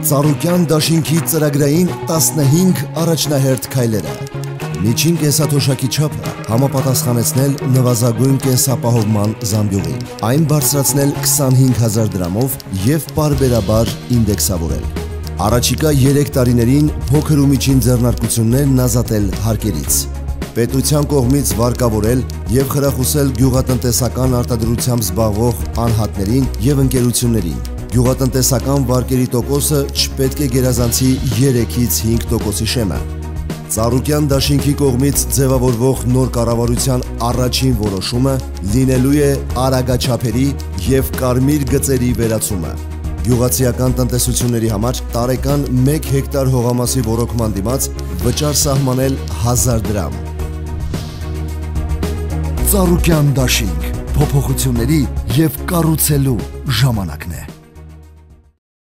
Ծառուկյան դաշինքի ծրագրային 15 առաջնահերթ քայլերը։ Միջին կենսաթոշակի չափը համապատասխանեցնել նվազագույն կենսապահովման զամբյուղին, այն բարձրացնել 25,000 դրամով և պարբերաբար ինդեքսավորել։ Առաջիկա 3 տարիներին փոքր ու միջին ձեռնարկություններն ազատել հարկերից։ Պետության կողմից վարկավորել և խրախուսել գյուղատնտեսական արտադրությամբ զբաղվող անհատներին և ընկերություններին։ Գյուղատնտեսական վարկերի տոկոսը չպետք է գերազանցի 3-ից 5% շեմը։ Ծառուկյան դաշինքի կողմից ձևավորվող նոր կառավարության առաջին որոշումը լինելու է արագաչափերի և կարմիր գծերի վերացումը։ Գյուղացիական տնտեսությունների համար տարեկան 1 հեկտար հողամասի ոռոգման դիմաց վճար սահմանել 1000 դրամ։ Ծառուկյան դաշինք, փոփոխությունների և կառուցելու ժամանակն է։